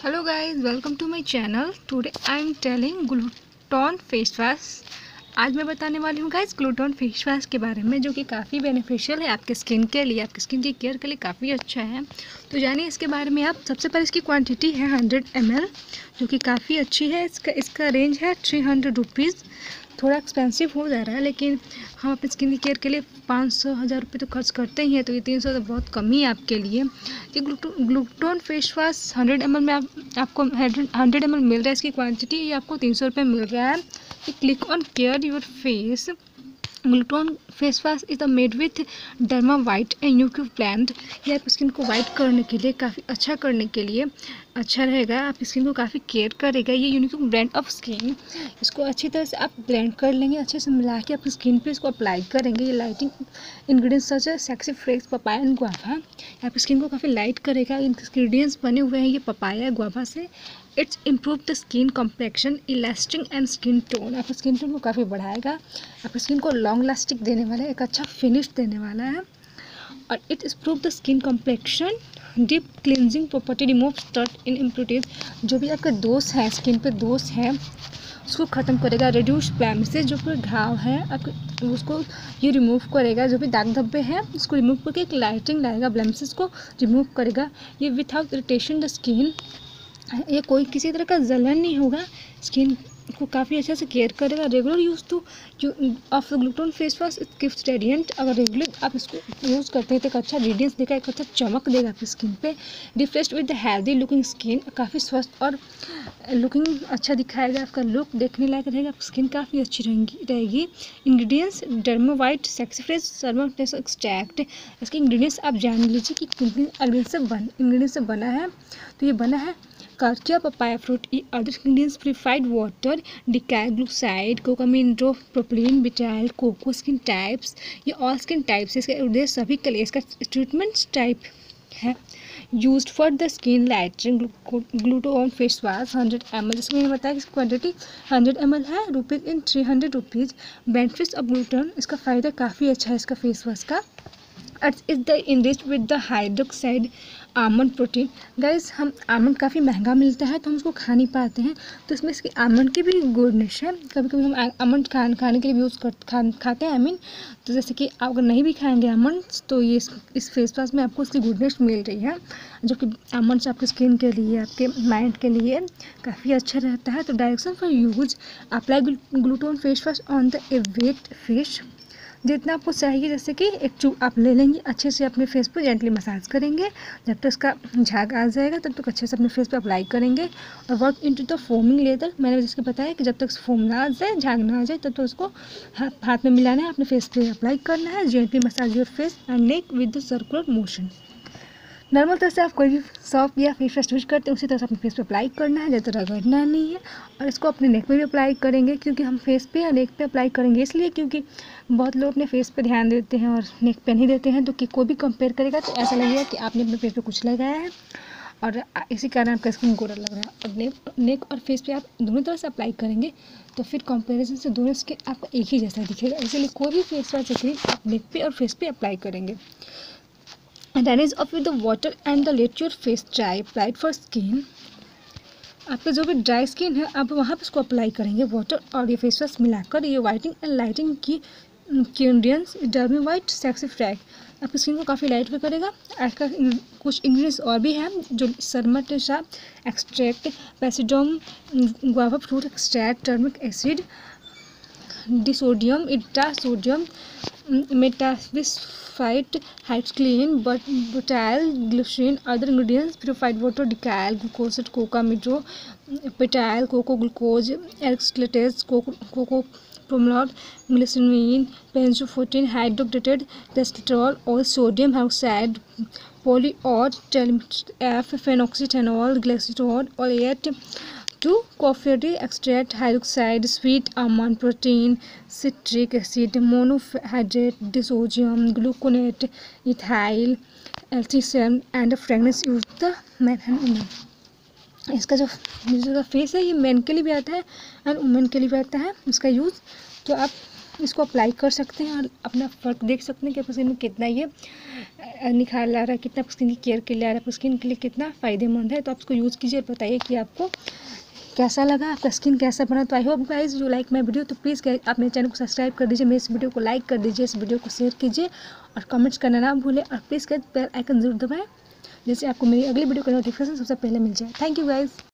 Hello guys, welcome to my channel. Today I am telling Glutone face wash. आज मैं बताने वाली हूँ गाइस ग्लूटॉन फेस वॉश के बारे में, जो कि काफ़ी बेनिफिशियल है आपके स्किन के लिए, आपकी स्किन की केयर के लिए काफ़ी अच्छा है। तो जानिए इसके बारे में आप। सबसे पहले इसकी क्वांटिटी है 100 ml, जो कि काफ़ी अच्छी है। इसका रेंज है 300 रुपीज़। थोड़ा एक्सपेंसिव हो जा रहा है, लेकिन हम अपनी स्किन की केयर के लिए 500-1000 रुपये तो खर्च करते ही हैं, तो ये 300 तो बहुत कम ही है आपके लिए। ये ग्लूटॉन फेस वॉश 100 ml में आपको 100 ml मिल रहा है। इसकी क्वांटिटी ये आपको 300 रुपये मिल रहा है। Click on care your face. Glutone face wash is made with derma white and यूक्यू प्लांट। ये आपकी स्किन को वाइट करने के लिए, काफ़ी अच्छा करने के लिए अच्छा रहेगा। आपकी स्किन को काफ़ी केयर करेगा। ये यूनिक ब्रांड ऑफ स्किन। इसको अच्छी तरह से आप ब्लेंड कर लेंगे, अच्छे से मिला के अपनी स्किन पे इसको अप्लाई करेंगे। ये लाइटिंग इंग्रेडिएंट्स सच है sexy fresh papaya and guava. आपकी स्किन को काफ़ी लाइट करेगा। इंग्रेडिएंट्स बने हुए हैं ये पपाया गुआवा से। It's improve the skin complexion, elasting and skin tone. आपकी स्किन टोन को काफ़ी बढ़ाएगा, आपकी स्किन को लॉन्ग लास्टिक देने वाला है, एक अच्छा फिनिश देने वाला है। और it improve the skin complexion, deep cleansing property, remove स्टर्ट इन इम्प्यूरिटीज। जो भी आपके दोष हैं, स्किन पे दोष है, उसको ख़त्म करेगा। रिड्यूस ब्लेमिशेस, जो पूरे घाव है आपके उसको ये रिमूव करेगा। जो भी दाग धब्बे हैं उसको रिमूव करके एक लाइटिंग लाएगा, ब्लेमिशेस को रिमूव करेगा। ये विदाउट इरिटेशन द स्किन, ये कोई किसी तरह का जलन नहीं होगा। स्किन को काफ़ी अच्छे से केयर करेगा। Regular use to off Glutone face wash it gives radiant. अगर रेगुलर आप इसको यूज़ करते हैं तो एक अच्छा रेडियंस देगा, एक अच्छा चमक देगा आपकी स्किन पे। Refreshed with the healthy looking skin, काफ़ी स्वस्थ और लुकिंग अच्छा दिखाएगा। आपका लुक देखने लायक रहेगा, आपकी स्किन काफ़ी अच्छी रहेगी। इंग्रेडिएंट्स डर्मावाइट सेक्सी फ्रेश सर्मोटेस एक्सट्रैक्ट। इसके इंग्रेडिएंट्स आप जान लीजिए कि किन इंग्रेडिएंट्स से बना है। तो ये बना है carica papaya fruit, other ingredients purified water, decyl glucoside, cocamide, propylene, butyl, coco. Skin types, ये ऑल स्किन टाइप्स है। इसका उद्देश्य सभी के लिए, इसका ट्रीटमेंट टाइप है। Used for the skin lightening Glutone face wash 100 ml। जिसमें मैंने बताया कि इसकी क्वांटिटी 100 ml है, rupees in 300 rupees. Benefits of Glutone, इसका फ़ायदा काफ़ी अच्छा है इसका फेस वॉश का। Is the enriched with the hydroxide almond protein. Guys, हम आमंड काफ़ी महंगा मिलता है तो हम उसको खा नहीं पाते हैं, तो इसमें इसकी आमंड की भी गुडनेस है। कभी कभी हम आमंड खाने के लिए भी यूज़ खाते हैं। तो जैसे कि आप अगर नहीं भी खाएंगे आमंड्स, तो ये इस फेस वॉश में आपको इसकी गुडनेस मिल रही है, जो कि आमंड्स आपकी स्किन के लिए, आपके माइंड के लिए काफ़ी अच्छा रहता है। तो direction for use, apply Glutone face wash on the wet fish. जितना आपको चाहिए, जैसे कि एक चूब आप ले लेंगे, अच्छे से अपने फेस पे जेंटली मसाज करेंगे। जब तक इसका झाग आ जाएगा तब तक अच्छे से अपने फेस पे अप्लाई करेंगे। और work into the foaming layer, मैंने जिसको बताया कि जब तक फोम ना आ जाए, झाग ना आ जाए, तब तक उसको हाथ में मिलाना है, अपने फेस पे अप्लाई करना है। Gently massage your face and neck with the circular motion. Normal तरह से आप कोई भी सॉप या फेस वॉश यूज करते हैं उसी तरह से अपने फेस पे अप्लाई करना है, ज़्यादा रगड़ना नहीं है। और इसको अपने नेक पे भी अप्लाई करेंगे, क्योंकि हम फेस पे या नेक पे अप्लाई करेंगे इसलिए क्योंकि बहुत लोग अपने फेस पे ध्यान देते हैं और नेक पे नहीं देते हैं। तो कि कोई भी कंपेयर करेगा तो ऐसा लगेगा कि आपने अपने फेस पे कुछ लगाया है और इसी कारण आपका स्किन गोरा लग रहा है। और नेक और फेस पे आप दोनों तरह से अप्लाई करेंगे तो फिर कंपेरिजन से दोनों स्किन आपको एक ही जैसा दिखेगा। इसीलिए कोई भी फेस वॉश क्रीम आप नेक पे और फेस पे अप्लाई करेंगे। Rinse off with the water and let your face dry. Applied for skin, आपका जो भी ड्राई स्किन है आप वहाँ पे इसको अप्लाई करेंगे वाटर और ये फेस वॉश मिलाकर। ये वाइटिंग एंड लाइटिंग की इंग्रेडिएंट्स डर्मी वाइट सेक्सी फ्रैग, आपकी स्किन को काफ़ी लाइट भी करेगा। इसका कुछ इंग्रेडिएंट्स और भी हैं, जो सर्माटेसा extract, psidium guava fruit extract, टर्मिक एसिड, डिसोडियम इटासोडियम, मेटाविस्फाइट, हाइड्रोक्लीन, butyl glycerine. Other ingredients purified water, decyl glucose, coca मिड्रो, पेटाइल, कोको ग्लूकोज, एक्सलेटेज, कोको प्रोमोड, ग्लिसरीन, बेंजोफोटिन, हाइड्रोक्टेटेड टेस्टोस्टेरोल और सोडियम हाइड्रोक्साइड, पॉलीऑर, टेलिफ, फेनोक्सीथेनॉल, ग्लिसरॉल और 2 coffee extract, hydroxide, sweet almond protein, citric acid, monohydrate, disodium gluconate, ethyl एल्सिसम and fragrance use the man and women. इसका जो फेस है ये मैन के लिए भी आता है एंड वुमेन के लिए भी आता है इसका यूज़। तो आप इसको अप्लाई कर सकते हैं और अपना फ़र्क देख सकते हैं कि आपकी स्किन में कितना ये निखार ला रहा है, कितना आपकी स्किन की केयर के लिए आ रहा है, आपकी स्किन के लिए कितना फ़ायदेमंद है। तो आप इसको यूज़ कीजिए और बताइए कि आपको कैसा लगा, आपका स्किन कैसा बना। तो I hope guys you like my video. तो प्लीज़ आप मेरे चैनल को सब्सक्राइब कर दीजिए, मेरे इस वीडियो को लाइक कर दीजिए, इस वीडियो को शेयर कीजिए और कमेंट्स करना ना भूलें। और प्लीज़ बेल आइकन ज़रूर दबाएं, जिससे आपको मेरी अगली वीडियो का नोटिफिकेशन सबसे पहले मिल जाए। Thank you guys.